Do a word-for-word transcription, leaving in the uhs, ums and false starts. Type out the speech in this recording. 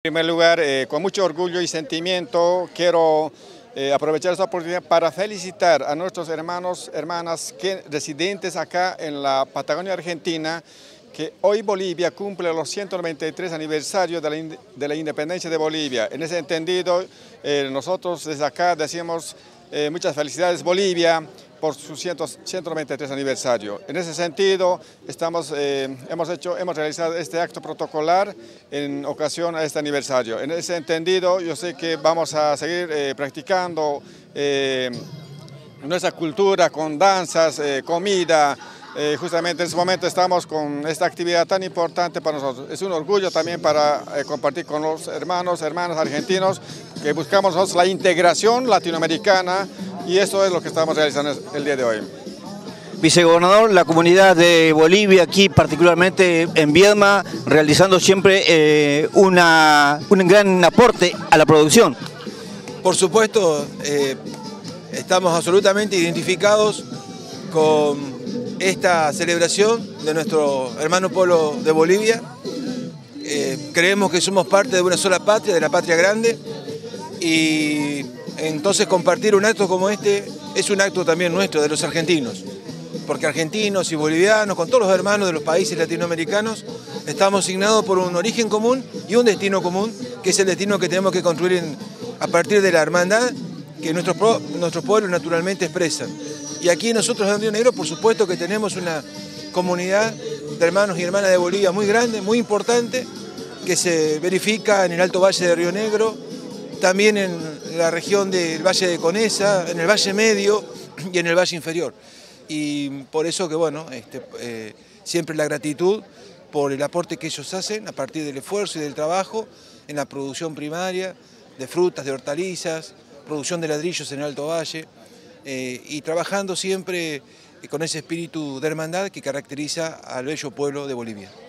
En primer lugar, eh, con mucho orgullo y sentimiento, quiero eh, aprovechar esta oportunidad para felicitar a nuestros hermanos, hermanas que, residentes acá en la Patagonia Argentina, que hoy Bolivia cumple los ciento noventa y tres aniversarios de la, de la independencia de Bolivia. En ese entendido, eh, nosotros desde acá decimos eh, muchas felicidades Bolivia por su ciento noventa y tres aniversario. En ese sentido, estamos, eh, hemos, hecho, hemos realizado este acto protocolar en ocasión a este aniversario. En ese entendido, yo sé que vamos a seguir eh, practicando eh, nuestra cultura con danzas, eh, comida. Eh, justamente en este momento estamos con esta actividad tan importante para nosotros. Es un orgullo también para eh, compartir con los hermanos, hermanas argentinos, que buscamos nosotros la integración latinoamericana, y eso es lo que estamos realizando el día de hoy. Vicegobernador, la comunidad de Bolivia, aquí particularmente en Viedma, realizando siempre eh, una, un gran aporte a la producción. Por supuesto, eh, estamos absolutamente identificados con esta celebración de nuestro hermano pueblo de Bolivia. Eh, creemos que somos parte de una sola patria, de la patria grande, y entonces compartir un acto como este es un acto también nuestro, de los argentinos, porque argentinos y bolivianos, con todos los hermanos de los países latinoamericanos, estamos asignados por un origen común y un destino común, que es el destino que tenemos que construir en, a partir de la hermandad que nuestros, nuestros pueblos naturalmente expresan. Y aquí nosotros en Río Negro, por supuesto que tenemos una comunidad de hermanos y hermanas de Bolivia muy grande, muy importante, que se verifica en el Alto Valle de Río Negro, también en la región del Valle de Conesa, en el Valle Medio y en el Valle Inferior. Y por eso que, bueno, este, eh, siempre la gratitud por el aporte que ellos hacen a partir del esfuerzo y del trabajo en la producción primaria, de frutas, de hortalizas, producción de ladrillos en el Alto Valle, eh, y trabajando siempre con ese espíritu de hermandad que caracteriza al bello pueblo de Bolivia.